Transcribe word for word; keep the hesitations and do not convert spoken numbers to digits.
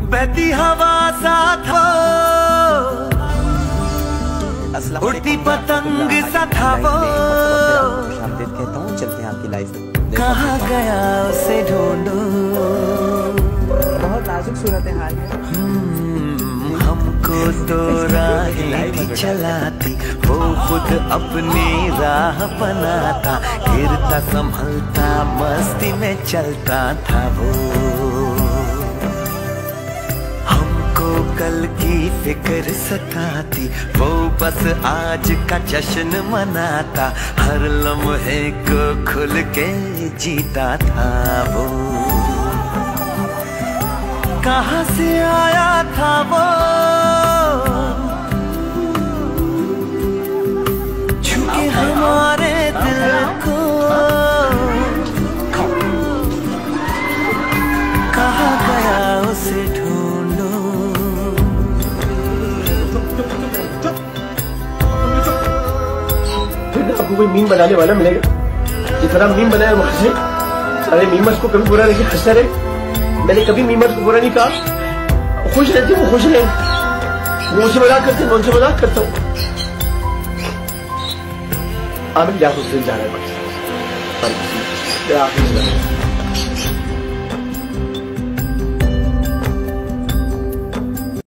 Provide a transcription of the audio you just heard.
बहती हवा सा था वो, उड़ती पतंग सा था वो। कहता हूँ चलते हैं आपकी लाइफ। कहाँ गया उसे ढूंढो, बहुत नाजुक सूरत हाल है। हमको तो राहें भी चलाती, वो खुद अपनी राह बनाता, गिरता संभलता मस्ती में चलता था वो। हमको कल की फिक्र सताती, वो बस आज का जश्न मनाता, हर लम्हे को खुल के जीता था वो। कहाँ से आया था वो, छुके हमारे दिल को, कहाँ गया उसे ढूंढो। फिर आपको कोई मीम बनाने वाला मिलेगा, जितना मीम बनाया वहां से सारे मीमर्स को कभी बुरा नहीं हंसते रहे। मैंने कभी मीमर्स को बुरा नहीं कहा, खुश रहते वो खुश रहे, वो उनसे मजाक करते मैं उनसे मजाक करता हूँ। आमिर जा खुश जा रहा है।